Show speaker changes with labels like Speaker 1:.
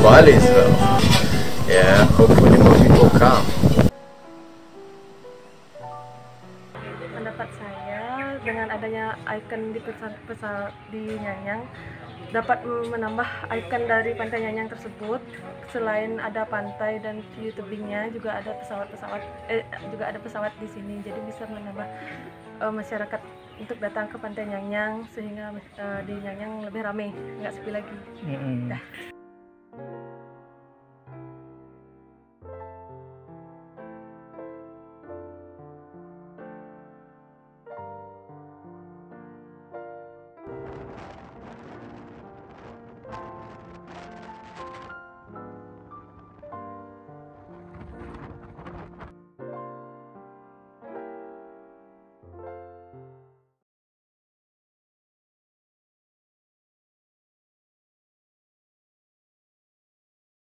Speaker 1: Bali as well. Yeah, hopefully more people come.
Speaker 2: Pendapat saya, dengan adanya ikon di Nyanyang dapat menambah ikon dari Pantai Nyanyang tersebut. Selain ada pantai dan view tebingnya, juga ada pesawat di sini. Jadi bisa menambah masyarakat untuk datang ke Pantai Nyanyang, sehingga di Nyanyang lebih ramai, nggak sepi lagi. Dah.